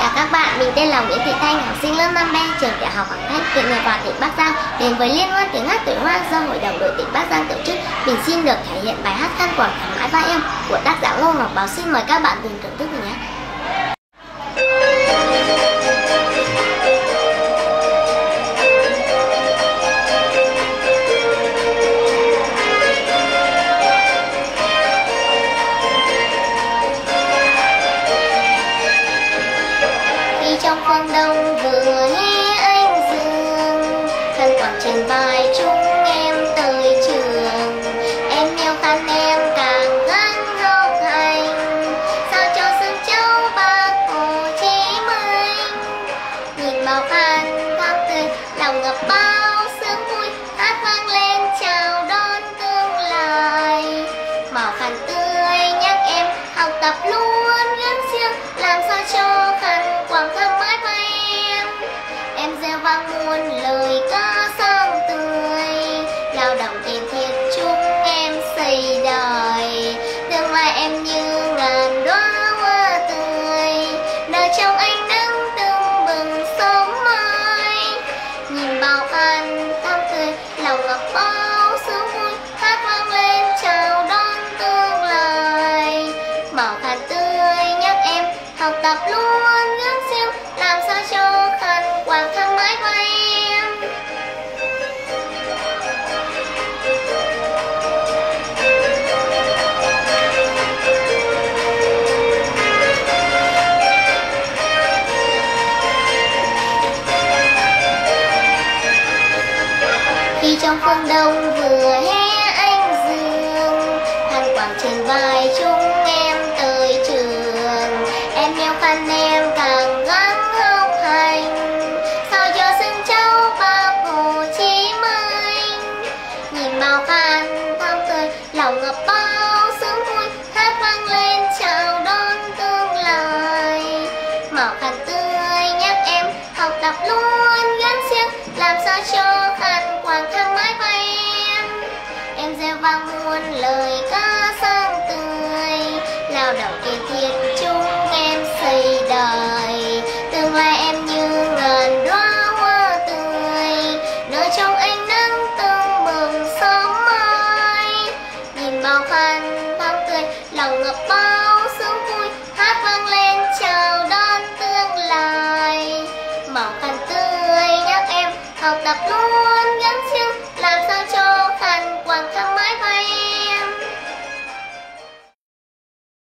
cả các bạn, mình tên là Nguyễn Thị Thanh, học sinh lớp 5B, trường tiểu học Hoàng Thanh, huyện Hiệp Hòa, tỉnh Bắc Giang. Đến với Liên hoan tiếng hát tuổi Hoa do Hội đồng đội tỉnh Bắc Giang tổ chức, mình xin được thể hiện bài hát Khăn Quàng Thắm Mãi Vai Em của tác giả Ngô Ngọc Báo. Xin mời các bạn cùng thưởng thức nhé. Trong phương đông vừa hé ánh dương, khăn quàng trên vai chúng em tới trường. Em yêu khăn em càng gắng học hành, sao cho sương châu Bác Hồ Chí Minh. Nhìn màu khăn thắm tươi, lòng ngập bao sướng vui, hát vang lên chào đón tương lai. Màu khăn tươi nhắc em học tập luôn gắng siêng, làm sao cho khăn quàng thắm mãi vai em. Em gieo vang muôn lời ca sang tươi, lao động tiền thiết chúc em xây đời. Tương lai em như ngàn đóa hoa tươi, nở trong ánh nắng tưng bừng sớm mai. Nhìn bao khăn thắm tươi, lòng ngập bao sướng vui, hát vang lên chào đón tương lai. Màu khăn tươi nhắc em học tập luôn gắng siêng, làm sao cho khăn quàng thắm mãi vai em. Khi trong phương đông vừa hé ánh dương, khăn quàng trên vai chúng em tới trường. Em yêu khăn em càng gắng học hành, sao cho sương châu Bác Hồ Chí Minh. Nhìn màu khăn thắm tươi, lòng ngập bao sướng vui, hát vang lên chào đón tương lai. Màu khăn tươi nhắc em học tập luôn gắng siêng, làm sao cho khăn quàng thắm mãi vai em. Em gieo vang muôn lời ca sang tươi, lao động kiên thiết chúng em xây đời. Tương lai em như ngàn đóa hoa tươi, nở trong ánh nắng tưng bừng sớm mai. Nhìn bao khăn thắm tươi, lòng ngập bao sướng vui, hát vang lên chào đón tương lai. Màu khăn tươi nhắc em học tập luôn gắng siêng, làm sao cho khăn quàng thắm